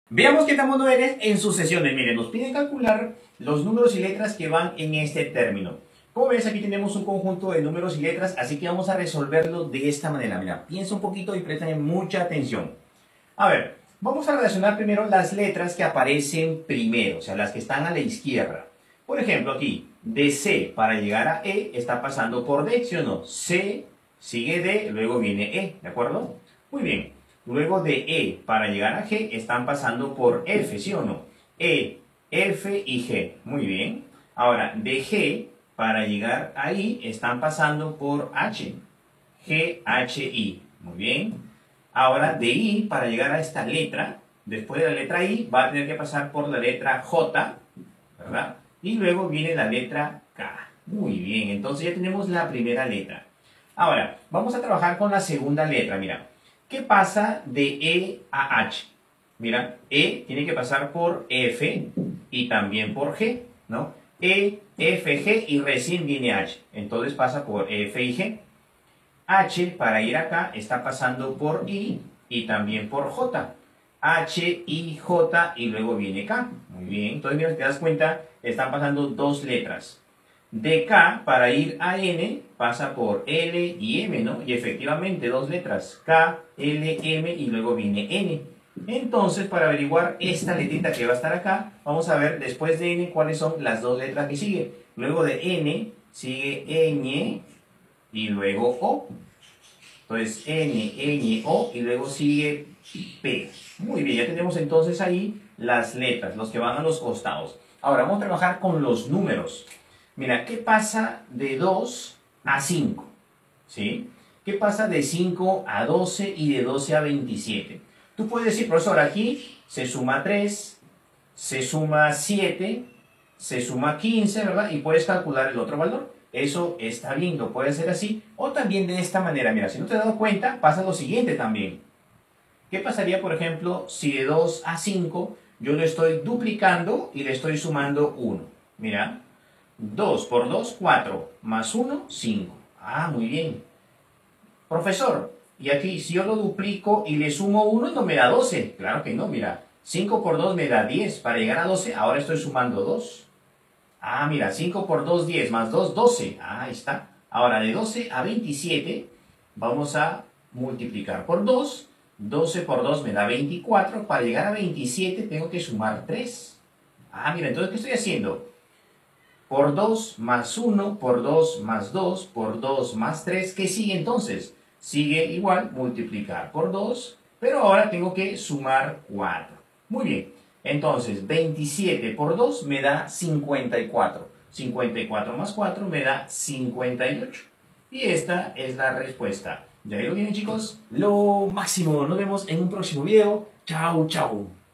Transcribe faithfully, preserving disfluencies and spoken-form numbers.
Veamos qué tan bueno eres en sucesiones. Miren, nos piden calcular los números y letras que van en este término. Como ves, aquí tenemos un conjunto de números y letras, así que vamos a resolverlo de esta manera. Mira, piensa un poquito y presta mucha atención. A ver, vamos a relacionar primero las letras que aparecen primero, o sea, las que están a la izquierda. Por ejemplo, aquí, de C para llegar a E está pasando por D, ¿sí o no? C sigue D, luego viene E, ¿de acuerdo? Muy bien. Luego de E para llegar a G están pasando por F, ¿sí o no? E, F y G. Muy bien. Ahora, de G para llegar a I están pasando por H. G, H, I. Muy bien. Ahora, de I para llegar a esta letra, después de la letra I, va a tener que pasar por la letra J, ¿verdad? Y luego viene la letra K. Muy bien. Entonces ya tenemos la primera letra. Ahora, vamos a trabajar con la segunda letra. Mira. ¿Qué pasa de E a H? Mira, E tiene que pasar por F y también por G, ¿no? E, F, G y recién viene H. Entonces pasa por F y G. H, para ir acá, está pasando por I y también por J. H, I, J y luego viene K. Muy bien, entonces mira, si te das cuenta, están pasando dos letras. De K para ir a N pasa por L y M, ¿no? Y efectivamente dos letras, K, L, M y luego viene N. Entonces, para averiguar esta letrita que va a estar acá, vamos a ver después de N cuáles son las dos letras que siguen. Luego de N sigue Ñ y luego O. Entonces N, Ñ, O y luego sigue P. Muy bien, ya tenemos entonces ahí las letras, los que van a los costados. Ahora vamos a trabajar con los números. Mira, ¿qué pasa de dos a cinco? ¿Sí? ¿Qué pasa de cinco a doce y de doce a veintisiete? Tú puedes decir, profesor, aquí se suma tres, se suma siete, se suma quince, ¿verdad? Y puedes calcular el otro valor. Eso está bien, lo puedes hacer así. O también de esta manera. Mira, si no te has dado cuenta, pasa lo siguiente también. ¿Qué pasaría, por ejemplo, si de dos a cinco yo lo estoy duplicando y le estoy sumando uno? Mira. dos por dos, cuatro, más uno, cinco. Ah, muy bien. Profesor, y aquí si yo lo duplico y le sumo uno, no me da doce. Claro que no, mira. cinco por dos me da diez. Para llegar a doce, ahora estoy sumando dos. Ah, mira, cinco por dos, diez, más dos, doce. Ah, ahí está. Ahora, de doce a veintisiete, vamos a multiplicar por dos. doce por dos me da veinticuatro. Para llegar a veintisiete, tengo que sumar tres. Ah, mira, entonces, ¿qué estoy haciendo? Por dos más uno, por dos más dos, por dos más tres. ¿Qué sigue entonces? Sigue igual, multiplicar por dos, pero ahora tengo que sumar cuatro. Muy bien, entonces veintisiete por dos me da cincuenta y cuatro. cincuenta y cuatro más cuatro me da cincuenta y ocho. Y esta es la respuesta. ¿Ya lo tienen, chicos? Lo máximo. Nos vemos en un próximo video. Chao, chao.